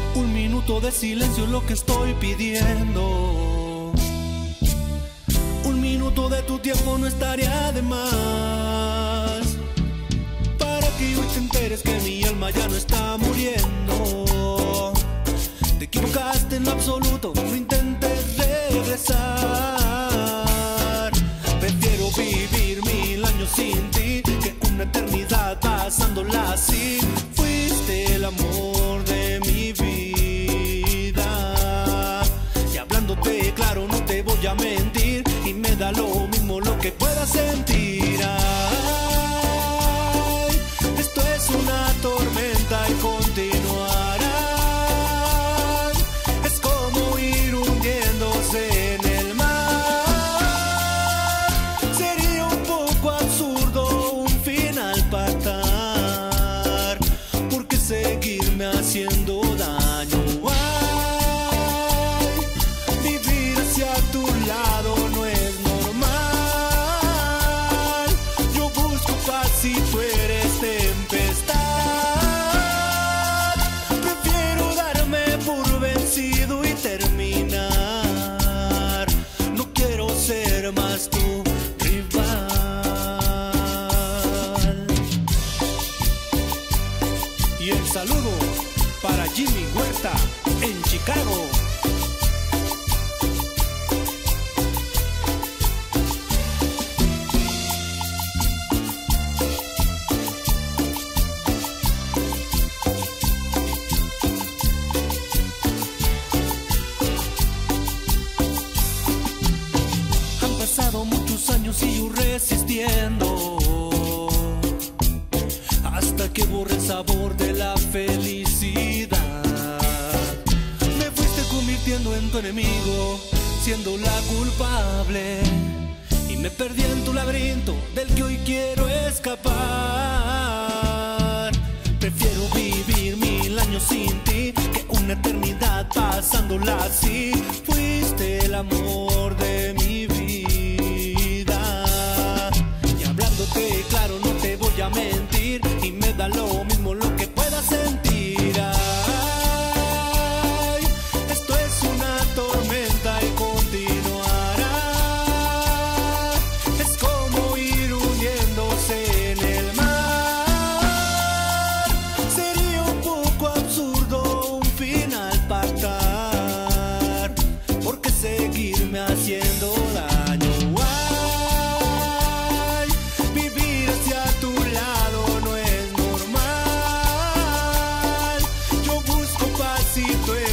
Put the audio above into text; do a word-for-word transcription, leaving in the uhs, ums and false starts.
Un minuto de silencio es lo que estoy pidiendo. Un minuto de tu tiempo no estaría de más, para que hoy te enteres que mi alma ya no está muriendo. Te equivocaste en lo absoluto, no intentes regresar. Prefiero vivir mil años sin ti que una eternidad pasándola así. Fuiste el amor de mi vida, y hablándote claro no te voy a mentir, y me da lo mismo lo que puedas sentir. Ay, esto es una tormenta y continuará. Es como ir hundiéndose en el mar. Sería un poco absurdo un final pactar, porque seguirme haciendo daño. Ay, vivir hacia tu lado no es normal. Yo busco paz y tú eres tempestad. Prefiero darme por vencido y terminar. No quiero ser más tu rival. Y el saludo para Jimmy Huerta en Chicago. Han pasado muchos años y yo resistiendo, hasta que borre el sabor de la felicidad. Me fuiste convirtiendo en tu enemigo, siendo la culpable, y me perdí en tu laberinto del que hoy quiero escapar. Prefiero vivir mil años sin ti que una eternidad pasándola así. Fuiste el amor de mi vida, y hablándote claro no te voy a mentir, y me da lo mismo lo que puedas sentir. Ay, esto es una tormenta y continuará. Es como ir hundiéndose en el mar. Sería un poco absurdo un final pactar, porque seguirme haciendo daño. Ay, vivir hacia tu lado no es normal. Yo busco paz y tú eres